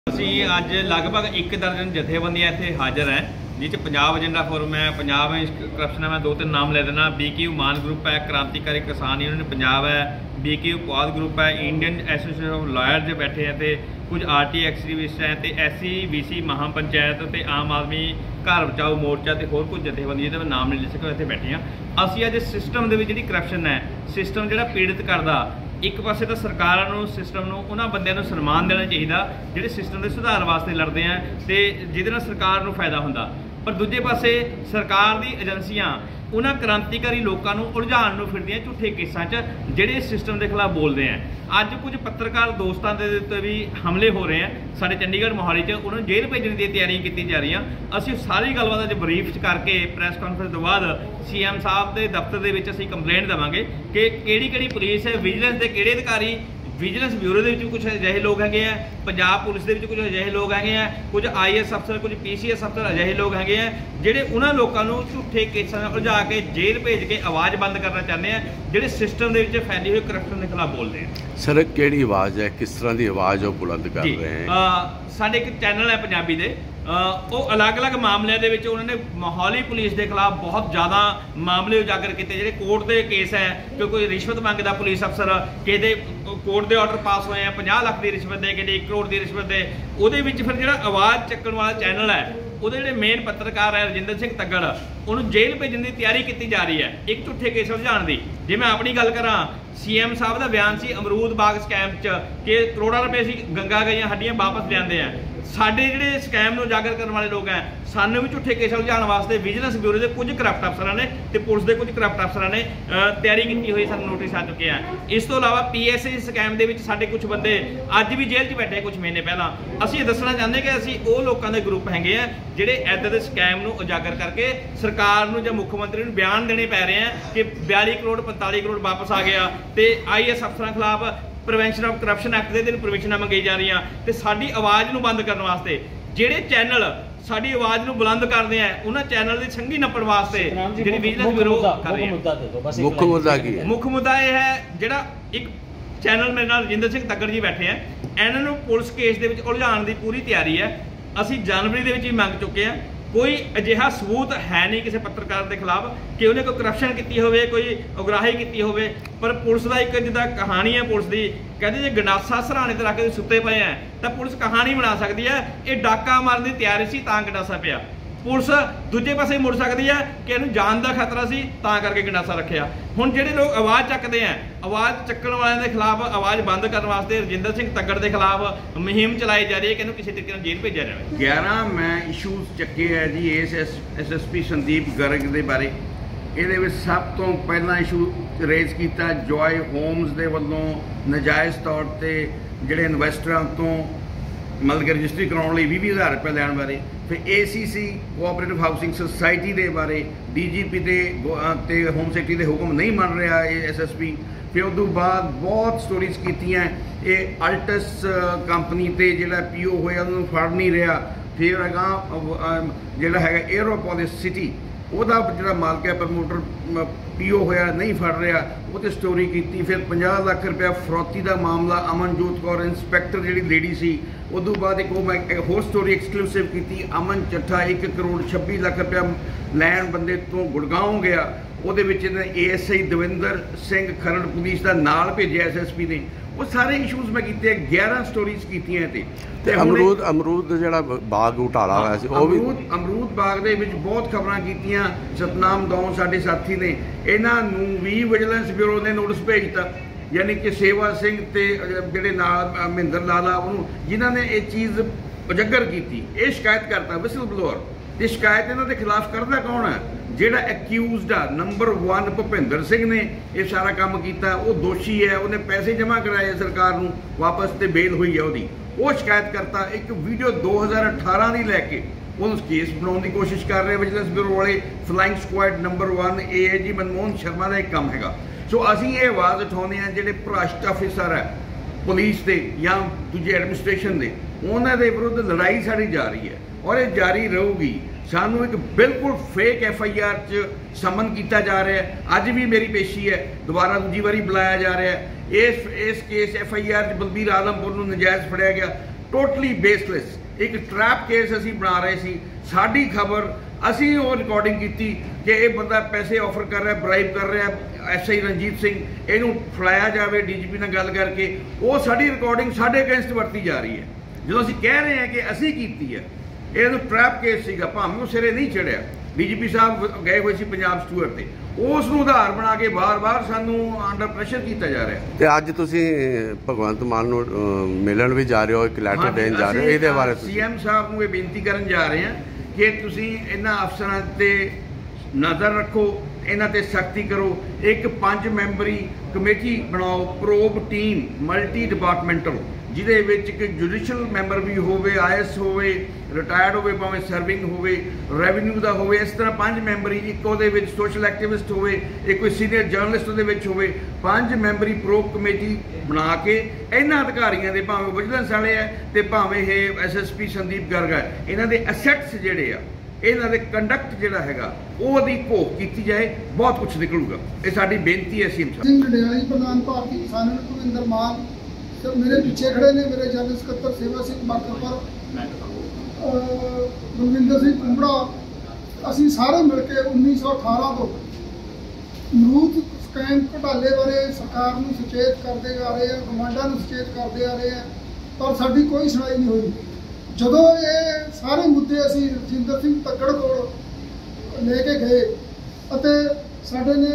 ਅਸੀਂ ਅੱਜ ਲਗਭਗ 1 ਦਰਜਨ ਜਥੇਬੰਦੀਆਂ ਇੱਥੇ ਹਾਜ਼ਰ ਹੈ जिस पंजाब एजेंडा फोरम है, पंजाब करप्शन है, मैं 2-3 नाम ले देना। BQ मान ग्रुप है, क्रांतिकारी किसान यूनियन पंजाब है, BQ पौध ग्रुप है, इंडियन एसोसीएशन ऑफ लॉयर्स बैठे हैं, तो कुछ RT एक्टिविस्ट हैं, तो SC BC महापंचायत तो आम आदमी घर बचाओ मोर्चा तो होर कुछ जथेबंदी मैं नाम नहीं ले सका इतने बैठे हैं। असी अज सिस्टम के जी करप्शन है, सिस्टम जो पीड़ित करता एक पासे तो सरकार सिस्टम उन्होंने बंद सन्मान देना चाहिए जोड़े सिस्टम के सुधार वास्ते लड़ते हैं तो जिद सरकार को फायदा होंदा, पर दूजे पासे सरकार दी एजेंसियां उन्होंने क्रांतिकारी लोगों को उलझाण फिरदियां झूठे केसां च जिहड़े सिस्टम के खिलाफ बोलते हैं। अज कुछ पत्रकार दोस्तों के उत्ते भी हमले हो रहे हैं साढ़े चंडीगढ़ मोहाली च, उन्होंने जेल भेजने की तैयारियां की जा रही। असीं सारी गलबात अज ब्रीफ करके प्रैस कॉन्फ्रेंस तो बाद CM साहब के दफ्तर के असीं कंप्लेंट देवांगे कि किहड़ी पुलिस है, विजिलेंस के किहड़े अधिकारी, विजिलेंस ब्यूरो के कुछ अजिहे लोग हैं, पंजाब पुलिस के कुछ अजिहे लोग हैं, कुछ IAS अफसर, कुछ PCS अफसर अजिहे लोग हैं जिहड़े उन्होंने लोगों को झूठे केसां में उलझा के जेल भेज के आवाज़ बंद करना चाहते हैं, जिहड़े सिस्टम के फैली हुई करप्शन के खिलाफ बोलते हैं। सर किहड़ी आवाज़ है, किस तरह की आवाज़ वो बुलंद कर रहे हैं? साडे एक चैनल है पंजाबी दे, वो अलग अलग मामलों के उन्होंने मोहाली पुलिस के खिलाफ बहुत ज़्यादा मामले उजागर किए, जो कोर्ट के केस है कि कोई रिश्वत मंगता पुलिस अफसर, कि कोर्ट के ऑर्डर पास होए हैं 50 लाख की रिश्वत दे, कि 1 करोड़ की रिश्वत दे, उहदे विच फिर जो आवाज़ चक्कण वाला चैनल है वो जो मेन पत्रकार है रजिंदर सिंह तग्गड़, उन्होंने जेल भेजने की तैयारी की जा रही है एक झूठे केस उलझाण की। जे मैं अपनी गल करा, CM साहब का बयान से अमरूद बाग स्कैम कि करोड़ों रुपए असीं गंगा गईयां हड्डियां वापस लियाते हैं। साडे जिहड़े स्कैम में उजागर करने वाले लोग हैं, सानू भी झूठे केस उलझाने वास्ते विजिलेंस ब्यूरो के कुछ करप्ट अफसरां ने ते पुलिस के कुछ करप्ट अफसरां ने तैयारी की हुई, सानू नोटिस आ चुके हैं। इस तो इलावा PSA स्कैम के साडे कुछ बंदे अज भी जेल च बैठे कुछ महीने पहला। असीं दसना चाहते कि असीं वो लोगों के ग्रुप हैगे हैं जिहड़े इदां दे स्कैम नूं उजागर करके सरकार नूं जां मुख्यमंत्री नूं बयान देने पै रहे हैं कि 42 करोड़ 45 करोड़ वापस आ गया, तो IAS अफसरां खिलाफ प्रिवेंशन ऑफ करप्शन एक्ट के दिन परमिशनां मंगी जा रही, तो साडी आवाज़ नूं बंद करने वास्ते जिहड़े चैनल साडी आवाज़ नूं बुलंद करते हैं उन्होंने चैनल की संघी नप्पण वास्ते जिहड़ी विजिलेंस ब्यूरो कर रही है। मुख्य मुद्दा की है? मुख्य मुद्दा यह है जिहड़ा एक चैनल मेरे नाल रजिंदर सिंह तग्गड़ जी बैठे हैं, इन्हां नूं पुलिस केस दे विच उलझाण की पूरी तैयारी है। असीं जनवरी दे विच ही मंग चुके हैं, कोई अजिहा सबूत है नहीं किसी पत्रकार के खिलाफ कि उन्हें कोई करप्शन की होवे, कोई उगराही की होवे, पर पुलिस का एक जिदा कहानी है पुलिस की, कहते जो गंडासा सराहने ते रख के सुते पे हैं तो पुलिस कहानी बना सकती है। ये डाका मारने की तैयारी सी तां गंडासा पिया, पुलिस दूजे पासे मुड़ सकती है कि इन्हूं जान का खतरा सी तां करके गंडासा रखिया। हुण जिहड़े लोग आवाज़ चकते हैं, आवाज़ चक्कण वालों के खिलाफ आवाज़ बंद करने वास्ते रजिंदर सिंह तग्गड़ के खिलाफ मुहिम चलाई जा रही है कि इन्हूं किसी तरीके जेल भेजा जाए। 11 मैं इशूज़ चक्के है जी इस SSP संदीप गर्ग के बारे। ये सब तो पहला इशू रेज किया जॉय होम्स के वालों नजायज़ तौर पर जोड़े इन्वेस्टरों तो मतलब कि रजिस्ट्री कराने 20,000 रुपये लैन बारे, फिर ACC कोऑपरेटिव हाउसिंग सोसाइटी के बारे DGP ते होम सैकटरी के हुक्म नहीं मान रहा ये SSP। फिर उस बाद बहुत स्टोरीज की ये अल्टस कंपनी ते जिहड़ा PO होया उन्होंने फड़ नहीं रहा, फिर अगां जिहड़ा है एयरोपोलिस सिटी ਉਹਦਾ ਜਿਹੜਾ ਮਾਲਕ ਹੈ ਪ੍ਰਮੋਟਰ PO ਹੋਇਆ नहीं फड़ रहा, वो तो स्टोरी की। फिर 50 लाख रुपया फरौती का मामला अमनजोत कौर इंस्पैक्टर जी लेडी सी, उदों बाद एक मैं होर स्टोरी एक्सक्लूसिव की अमन चट्ठा 1 करोड़ 26 लाख रुपया लैन बंदे तो गुड़गांव गया, वो ASI दविंदर सिंह खरड़ पुलिस का नाल भेजा SSP ने। वो सारे इशूज़ मैं किए 11 स्टोरीज की। अमरूद जिहड़ा बाग घोटाला होया सी अमरूद बाग दे विच बहुत खबरां कीतियां। सतनाम दौं साडे साथी ने, इन्हां नूं भी विजिलेंस ब्यूरो ने नोटिस भेजता, यानी कि सेवा सिंह ते जिहड़े नाल महेंद्र लाला उन्होंने जिन्हां ने ये चीज़ उजागर की, ये शिकायत करता विसल ब्लोअर। ये शिकायत इन्हां दे खिलाफ करदा कौन है? जिहड़ा एक्यूज़ड आ नंबर 1 भुपिंदर सिंह ने ये सारा काम किया, वो दोषी है, उन्हें पैसे जमा कराए सरकार नूं वापस ते बेल हुई है उसकी, वो शिकायत करता। एक वीडियो 2018 की लैके उन्होंने केस बनाने की कोशिश कर रहे विजिलेंस ब्यूरो वाले। Flying squad number 1 AIG Manmohan Sharma का एक काम है। सो असीं ये आवाज़ उठाने हैं जिहड़े भ्रष्ट अफिसर है पुलिस के या दूजे एडमिनिस्ट्रेशन के, उन्होंने विरुद्ध लड़ाई साड़ी जा रही है और ये जारी रहूगी। सानू एक बिल्कुल फेक FIR च समन किया जा रहा है। अज भी मेरी पेशी है, दोबारा दूजी बारी बुलाया जा रहा है। इस केस FIR च बलबीर आलमपुर नूं नजायज़ फड़िया गया, ਟੋਟਲੀ ਬੇਸਲੈਸ ਇੱਕ ਟਰੈਪ ਕੇਸ ਅਸੀਂ ਬਣਾ ਰਹੇ ਸੀ। ਸਾਡੀ ਖਬਰ ਅਸੀਂ ਉਹ ਰਿਕਾਰਡਿੰਗ ਕੀਤੀ ਕਿ ਇਹ ਬੰਦਾ ਪੈਸੇ ਆਫਰ ਕਰ ਰਿਹਾ, ਬਰਾਈਬ ਕਰ ਰਿਹਾ ਐਸਆਈ ਰਣਜੀਤ ਸਿੰਘ, ਇਹਨੂੰ ਫੜਾਇਆ ਜਾਵੇ ਡੀਜੀਪੀ ਨਾਲ ਗੱਲ ਕਰਕੇ। ਉਹ ਸਾਡੀ ਰਿਕਾਰਡਿੰਗ ਸਾਡੇ ਅਗੇਂਸਟ ਵਰਤੀ ਜਾ ਰਹੀ ਹੈ ਜਦੋਂ ਅਸੀਂ ਕਹਿ ਰਹੇ ਹਾਂ ਕਿ ਅਸੀਂ ਕੀਤੀ ਹੈ। ਇਹਨੂੰ ਟਰੈਪ ਕੇਸ ਸੀਗਾ, ਭਾਵੇਂ ਉਹ ਸਿਰੇ ਨਹੀਂ ਚੜਿਆ। ਡੀਜੀਪੀ ਸਾਹਿਬ ਗਏ ਹੋਏ ਸੀ ਪੰਜਾਬ ਸਟੂਅਰ ਤੇ, ਉਸ ਨੂੰ ਆਧਾਰ ਬਣਾ ਕੇ ਵਾਰ-ਵਾਰ ਸਾਨੂੰ ਅੰਡਰ ਪ੍ਰੈਸ਼ਰ ਕੀਤਾ ਜਾ ਰਿਹਾ। ਤੇ ਅੱਜ ਤੁਸੀਂ ਭਗਵੰਤ ਮਾਨ ਨੂੰ ਮਿਲਣ ਵੀ ਜਾ ਰਹੇ ਹੋ, ਇੱਕ ਲੈਟਰ ਦੇਣ ਜਾ ਰਹੇ ਹੋ, ਇਹਦੇ ਬਾਰੇ ਸੀਐਮ ਸਾਹਿਬ ਨੂੰ ਇਹ ਬੇਨਤੀ ਕਰਨ ਜਾ ਰਹੇ ਹਾਂ ਕਿ ਤੁਸੀਂ ਇਹਨਾਂ ਅਫਸਰਾਂ ਤੇ ਨਜ਼ਰ ਰੱਖੋ, ਇਹਨਾਂ ਤੇ ਸਖਤੀ ਕਰੋ। ਇੱਕ 5 ਮੈਂਬਰੀ ਕਮੇਟੀ ਬਣਾਓ, ਪ੍ਰੋਬ ਟੀਮ ਮਲਟੀ ਡਿਪਾਰਟਮੈਂਟਲ, ਜਿਹਦੇ ਵਿੱਚ ਇੱਕ ਜੁਡੀਸ਼ੀਅਲ ਮੈਂਬਰ ਵੀ ਹੋਵੇ, ਆਈਐਸ ਹੋਵੇ, ਰਿਟਾਇਰਡ ਹੋਵੇ, ਭਾਵੇਂ ਸਰਵਿੰਗ ਹੋਵੇ, ਰੈਵਨਿਊ ਦਾ ਹੋਵੇ। ਇਸ ਤਰ੍ਹਾਂ 5 ਮੈਂਬਰੀ, ਇੱਕ ਉਹਦੇ ਵਿੱਚ ਸੋਸ਼ਲ ਐਕਟਿਵਿਸਟ ਹੋਵੇ, ਇੱਕ ਕੋਈ ਸੀਨੀਅਰ ਜਰਨਲਿਸਟ ਉਹਦੇ ਵਿੱਚ ਹੋਵੇ। 5 ਮੈਂਬਰੀ ਪ੍ਰੋਬ ਕਮੇਟੀ ਬਣਾ ਕੇ ਇਹਨਾਂ ਅਧਿਕਾਰੀਆਂ ਦੇ, ਭਾਵੇਂ ਵਿਜੀਲੈਂਸ ਵਾਲੇ ਹੈ ਤੇ ਭਾਵੇਂ ਇਹ ਐਸਐਸਪੀ ਸੰਦੀਪ ਗਰਗ ਹੈ, ਇਹਨਾਂ ਦੇ ਅਸੈਟਸ ਜਿਹੜੇ ਆ, ਇਹਨਾਂ ਦੇ ਕੰਡਕਟ ਜਿਹੜਾ ਹੈਗਾ ਉਹਦੀ ਘੋਖ ਕੀਤੀ ਜਾਏ। ਬਹੁਤ ਕੁਝ ਨਿਕਲੂਗਾ। ਇਹ ਸਾਡੀ ਬੇਨਤੀ ਹੈ ਸੀਐਮ ਸਾਹਿਬ। ਲੜਿਆਲੀ ਪ੍ਰਧਾਨ ਭਾਰਤੀ ਕਿਸਾਨ ਯੂਨੀਅਨ ਭੁਪਿੰਦਰ ਮਾਨ ਮੇਰੇ ਪਿੱਛੇ ਖੜੇ ਨੇ, ਮੇਰੇ ਜਨਰਲ ਸਕੱਤਰ ਸੇਵਾ ਸਿੰਘ ਬਾਕਰਪੁਰ, ਬਲਵਿੰਦਰ ਸਿੰਘ ਕੁੰਬੜਾ। ਅਸੀਂ ਸਾਰੇ ਮਿਲ ਕੇ 1918 ਤੋਂ ਅਮਰੂਦ ਸਕੈਮ ਘੁਟਾਲੇ ਬਾਰੇ ਸਰਕਾਰ ਨੂੰ ਸੁਚੇਤ ਕਰਦੇ ਆ ਰਹੇ ਹਾਂ, ਕਮਾਂਡਾਂ ਨੂੰ ਸੁਚੇਤ ਕਰਦੇ ਆ ਰਹੇ ਹਾਂ, ਪਰ ਸਾਡੀ ਕੋਈ ਸੁਣਾਈ ਨਹੀਂ ਹੋਈ। ਜਦੋਂ ਇਹ ਸਾਰੇ ਮੁੱਦੇ ਅਸੀਂ ਰਜਿੰਦਰ ਸਿੰਘ ਤੱਕੜ ਕੋਲ ਲੈ ਕੇ ਗਏ ਅਤੇ ਸਾਡੇ ਨੇ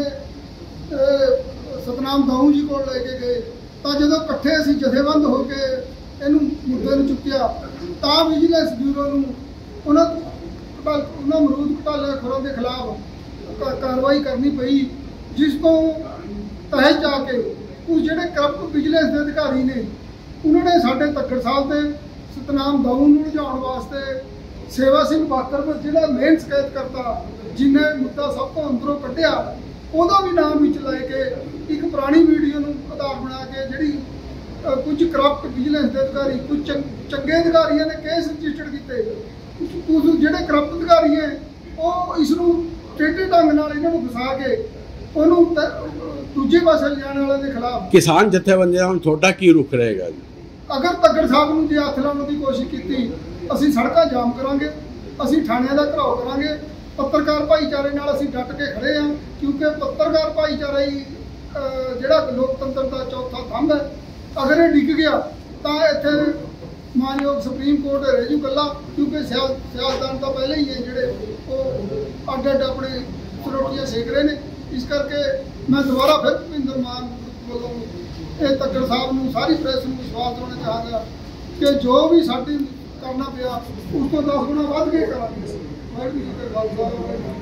ਸਤਨਾਮ ਦਾਊ ਜੀ ਕੋਲ ਲੈ ਕੇ ਗਏ, ਤਾਂ ਜਦੋਂ ਇਕੱਠੇ ਅਸੀਂ ਜਥੇਬੰਦ ਹੋ ਕੇ ਇਹਨੂੰ ਮੁੱਦੇ ਨੂੰ ਚੁੱਕਿਆ, ਤਾਂ ਵਿਜੀਲੈਂਸ ਬਿਊਰੋ ਨੂੰ ਉਹਨਾਂ ਅਮਰੂਦ ਘੁਟਾਲੇ ਖੋਰਾਂ ਦੇ ਖਿਲਾਫ ਕਾਰਵਾਈ ਕਰਨੀ ਪਈ, ਜਿਸ ਤੋਂ ਤਹਿ ਜਾ ਕੇ ਉਹ ਜਿਹੜੇ ਕਰਪਟ ਵਿਜੀਲੈਂਸ ਦੇ ਅਧਿਕਾਰੀ ਨੇ, ਉਹਨਾਂ ਨੇ ਸਾਡੇ ਤੱਕੜ ਸਾਹਿਬ ਤੇ ਸਤਨਾਮ ਦਾਊ ਨੂੰ ਲਿਜਾਉਣ ਵਾਸਤੇ ਸੇਵਾ ਸਿੰਘ ਬਾਕਰਪੁਰ ਜਿਹੜਾ ਮੇਨ ਸ਼ਿਕਾਇਤ ਕਰਤਾ, ਜਿਹਨੇ ਮੁੱਦਾ ਸਭ ਤੋਂ ਅੰਦਰੋਂ ਕੱਢਿਆ, ਉਹਦਾ ਵੀ ਨਾਮ ਵਿੱਚ ਲੈ ਕੇ ਇੱਕ ਪੁਰਾਣੀ ਵੀਡੀਓ ਨੂੰ ਆਧਾਰ ਬਣਾ ਕੇ ਜਿਹੜੀ ਕੁਝ ਕਰਪਟ ਵਿਜੀਲੈਂਸ ਦੇ ਅਧਿਕਾਰੀ, ਕੁਝ ਚੰਗੇ ਅਧਿਕਾਰੀਆਂ ਨੇ ਕੇਸ ਰਜਿਸਟਰ ਕੀਤੇ, ਕੁਝ ਜਿਹੜੇ ਕਰਪਟ ਅਧਿਕਾਰੀ ਹੈ ਉਹ ਇਸ ਨੂੰ ਟੇਢੇ ਢੰਗ ਨਾਲ ਇਹਨਾਂ ਨੂੰ ਫਸਾ ਕੇ ਉਹਨੂੰ ਦੂਜੇ ਪਾਸੇ ਲਿਜਾਣ ਵਾਲਿਆਂ ਦੇ ਖਿਲਾਫ। ਕਿਸਾਨ ਜਥੇਬੰਦੀਆਂ ਹੁਣ ਤੁਹਾਡਾ ਕੀ ਰੁਖ ਰਹੇਗਾ ਜੀ? ਅਗਰ ਤੱਕੜ ਸਾਹਿਬ ਨੂੰ ਜੇ ਹੱਥ ਲਾਉਣ ਦੀ ਕੋਸ਼ਿਸ਼ ਕੀਤੀ, ਅਸੀਂ ਸੜਕਾਂ ਜਾਮ ਕਰਾਂਗੇ, ਅਸੀਂ ਥਾਣਿਆਂ ਦਾ ਘਿਰਾਓ ਕਰਾਂਗੇ। ਪੱਤਰਕਾਰ ਭਾਈਚਾਰੇ ਨਾਲ ਅਸੀਂ ਡਟ ਕੇ ਖੜੇ ਹਾਂ, ਕਿਉਂਕਿ ਪੱਤਰਕਾਰ ਭਾਈਚਾਰਾ ਹੀ ਜਿਹੜਾ ਲੋਕਤੰਤਰ ਦਾ ਚੌਥਾ ਥੰਮ ਹੈ। ਅਗਰ ਇਹ ਡਿੱਗ ਗਿਆ ਤਾਂ ਇੱਥੇ ਮਾਨਯੋਗ ਸੁਪਰੀਮ ਕੋਰਟ ਰਹਿ ਜੂ ਇਕੱਲਾ, ਕਿਉਂਕਿ ਸਿਆਸਤਦਾਨ ਤਾਂ ਪਹਿਲੇ ਹੀ ਹੈ ਜਿਹੜੇ ਉਹ ਅੱਡ ਅੱਡ ਆਪਣੇ ਰੋਟੀਆਂ ਸੇਕ ਰਹੇ ਨੇ। ਇਸ ਕਰਕੇ ਮੈਂ ਦੁਬਾਰਾ ਫਿਰ ਭੁਪਿੰਦਰ ਮਾਨ ਵੱਲੋਂ ਇਹ ਤੱਕੜ ਸਾਹਿਬ ਨੂੰ, ਸਾਰੀ ਪ੍ਰੈਸ ਨੂੰ ਵਿਸ਼ਵਾਸ ਦਿਵਾਉਣਾ ਚਾਹਾਂਗਾ ਕਿ ਜੋ ਵੀ ਸਾਡੀ ਕਰਨਾ ਪਿਆ ਉਸ ਤੋਂ 10 ਗੁਣਾ ਵੱਧ ਕੇ ਕਰਾਂਗੇ। ਵਾਹਿਗੁਰੂ ਜੀ ਕਾ ਖਾਲਸਾ।